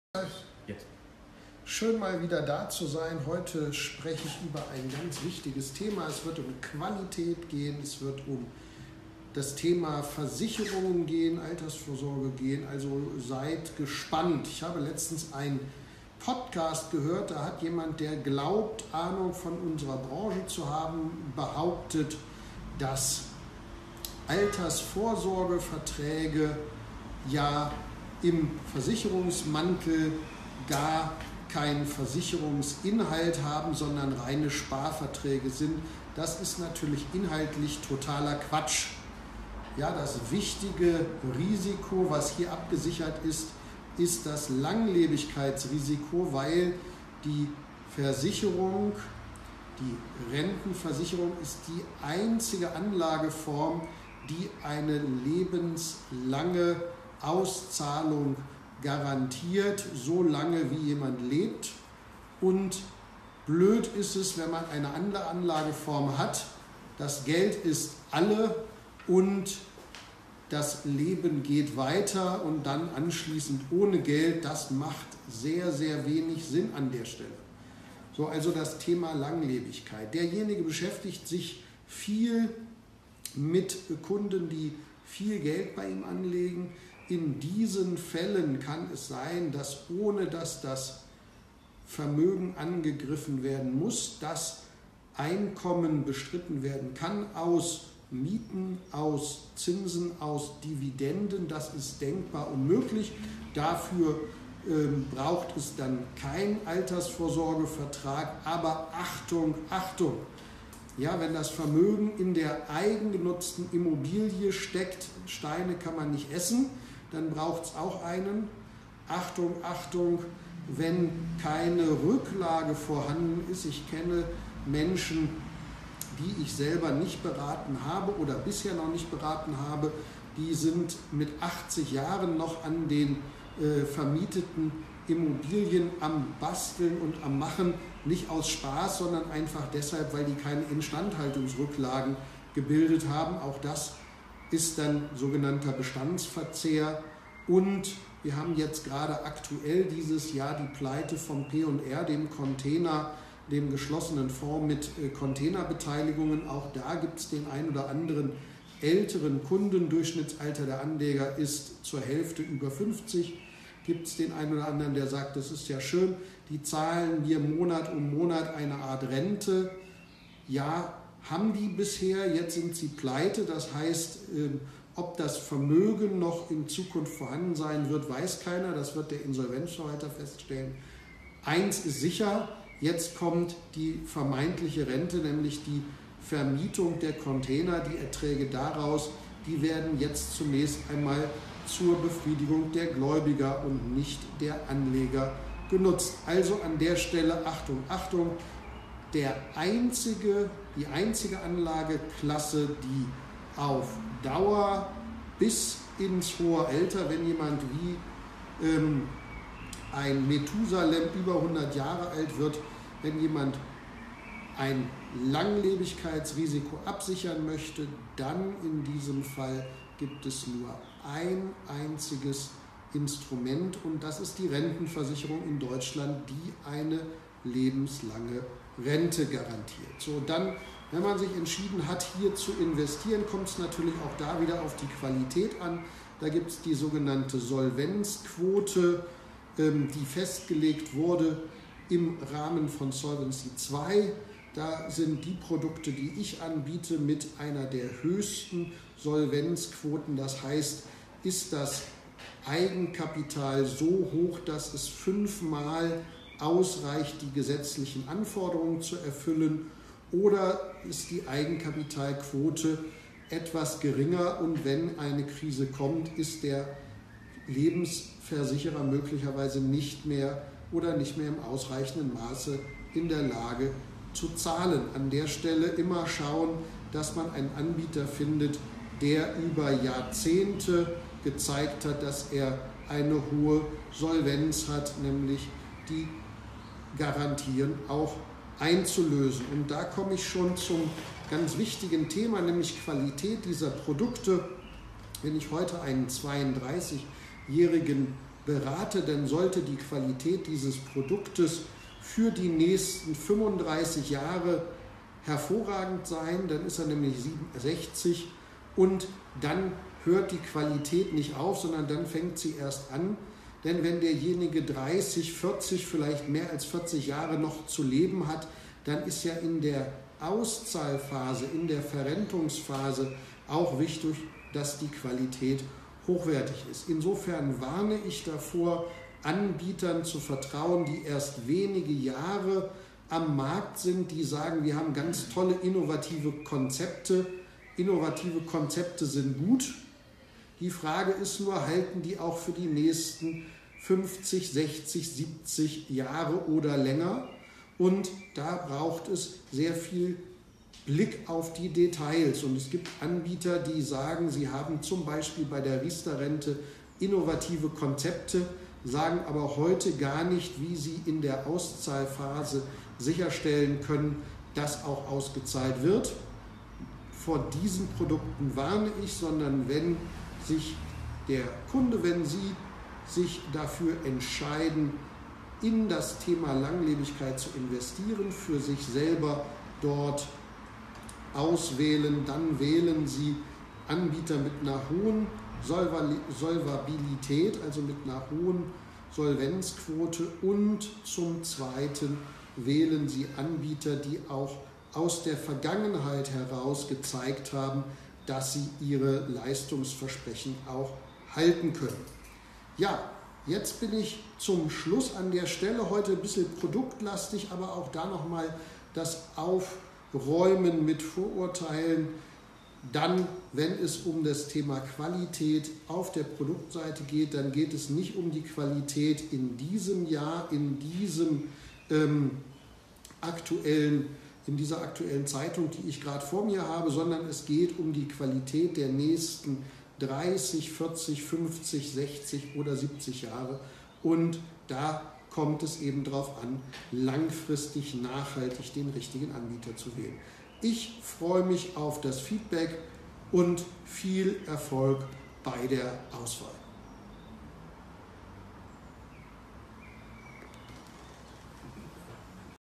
Jetzt. Schön mal wieder da zu sein. Heute spreche ich über ein ganz wichtiges Thema. Es wird um Qualität gehen, es wird um das Thema Versicherungen gehen, Altersvorsorge gehen. Also seid gespannt. Ich habe letztens einen Podcast gehört, da hat jemand, der glaubt, Ahnung von unserer Branche zu haben, behauptet, dass Altersvorsorgeverträge ja im Versicherungsmantel gar keinen Versicherungsinhalt haben, sondern reine Sparverträge sind. Das ist natürlich inhaltlich totaler Quatsch. Ja, das wichtige Risiko, was hier abgesichert ist, ist das Langlebigkeitsrisiko, weil die Versicherung, die Rentenversicherung ist die einzige Anlageform, die eine lebenslange Auszahlung garantiert, so lange wie jemand lebt. Und blöd ist es, wenn man eine andere Anlageform hat. Das Geld ist alle und das Leben geht weiter und dann anschließend ohne Geld. Das macht sehr, sehr wenig Sinn an der Stelle. So, also das Thema Langlebigkeit. Derjenige beschäftigt sich viel mit Kunden, die viel Geld bei ihm anlegen. In diesen Fällen kann es sein, dass ohne dass das Vermögen angegriffen werden muss, das Einkommen bestritten werden kann aus Mieten, aus Zinsen, aus Dividenden. Das ist denkbar unmöglich. Dafür braucht es dann keinen Altersvorsorgevertrag. Aber Achtung, Achtung! Ja, wenn das Vermögen in der eigengenutzten Immobilie steckt, Steine kann man nicht essen, dann braucht es auch einen. Achtung, Achtung, wenn keine Rücklage vorhanden ist. Ich kenne Menschen, die ich selber nicht beraten habe oder bisher noch nicht beraten habe, die sind mit 80 Jahren noch an den vermieteten Immobilien am Basteln und am Machen, nicht aus Spaß, sondern einfach deshalb, weil die keine Instandhaltungsrücklagen gebildet haben. Auch das ist dann sogenannter Bestandsverzehr. Und wir haben jetzt gerade aktuell dieses Jahr die Pleite vom P&R, dem Container, dem geschlossenen Fonds mit Containerbeteiligungen. Auch da gibt es den einen oder anderen älteren Kunden. Durchschnittsalter der Anleger ist zur Hälfte über 50. Gibt es den einen oder anderen, der sagt, das ist ja schön, die zahlen mir Monat um Monat eine Art Rente. Ja, haben die bisher, jetzt sind sie pleite. Das heißt, ob das Vermögen noch in Zukunft vorhanden sein wird, weiß keiner. Das wird der Insolvenzverwalter feststellen. Eins ist sicher, jetzt kommt die vermeintliche Rente, nämlich die Vermietung der Container, die Erträge daraus, die werden jetzt zunächst einmal zur Befriedigung der Gläubiger und nicht der Anleger genutzt. Also an der Stelle Achtung, Achtung, die einzige Anlageklasse, die auf Dauer bis ins hohe Alter, wenn jemand wie ein Methusalem über 100 Jahre alt wird, wenn jemand ein Langlebigkeitsrisiko absichern möchte, dann in diesem Fall gibt es nur ein einziges Instrument und das ist die Rentenversicherung in Deutschland, die eine lebenslange Rente garantiert. So, dann, wenn man sich entschieden hat, hier zu investieren, kommt es natürlich auch da wieder auf die Qualität an. Da gibt es die sogenannte Solvenzquote, die festgelegt wurde im Rahmen von Solvency II. Da sind die Produkte, die ich anbiete, mit einer der höchsten Solvenzquoten. Das heißt, ist das Eigenkapital so hoch, dass es 5-mal ausreicht, die gesetzlichen Anforderungen zu erfüllen, oder ist die Eigenkapitalquote etwas geringer und wenn eine Krise kommt, ist der Lebensversicherer möglicherweise nicht mehr im ausreichenden Maße in der Lage zu zahlen. An der Stelle immer schauen, dass man einen Anbieter findet, der über Jahrzehnte gezeigt hat, dass er eine hohe Solvenz hat, nämlich die Garantien auch einzulösen. Und da komme ich schon zum ganz wichtigen Thema, nämlich Qualität dieser Produkte. Wenn ich heute einen 32-jährigen berate, dann sollte die Qualität dieses Produktes für die nächsten 35 Jahre hervorragend sein. Dann ist er nämlich 67 und dann hört die Qualität nicht auf, sondern dann fängt sie erst an. Denn wenn derjenige 30, 40, vielleicht mehr als 40 Jahre noch zu leben hat, dann ist ja in der Auszahlphase, in der Verrentungsphase auch wichtig, dass die Qualität hochwertig ist. Insofern warne ich davor, Anbietern zu vertrauen, die erst wenige Jahre am Markt sind, die sagen, wir haben ganz tolle innovative Konzepte. Innovative Konzepte sind gut. Die Frage ist nur, halten die auch für die nächsten 50, 60, 70 Jahre oder länger? Und da braucht es sehr viel Blick auf die Details. Und es gibt Anbieter, die sagen, sie haben zum Beispiel bei der Riester-Rente innovative Konzepte, sagen aber heute gar nicht, wie sie in der Auszahlphase sicherstellen können, dass auch ausgezahlt wird. Vor diesen Produkten warne ich, sondern wenn sich der Kunde, wenn Sie sich dafür entscheiden, in das Thema Langlebigkeit zu investieren, für sich selber dort auswählen, dann wählen Sie Anbieter mit einer hohen Solvabilität, also mit einer hohen Solvenzquote, und zum Zweiten wählen Sie Anbieter, die auch aus der Vergangenheit heraus gezeigt haben, dass sie ihre Leistungsversprechen auch halten können. Ja, jetzt bin ich zum Schluss an der Stelle, heute ein bisschen produktlastig, aber auch da nochmal das Aufräumen mit Vorurteilen. Dann, wenn es um das Thema Qualität auf der Produktseite geht, dann geht es nicht um die Qualität in diesem Jahr, in dieser aktuellen Zeitung, die ich gerade vor mir habe, sondern es geht um die Qualität der nächsten 30, 40, 50, 60 oder 70 Jahre. Und da kommt es eben darauf an, langfristig, nachhaltig den richtigen Anbieter zu wählen. Ich freue mich auf das Feedback und viel Erfolg bei der Auswahl.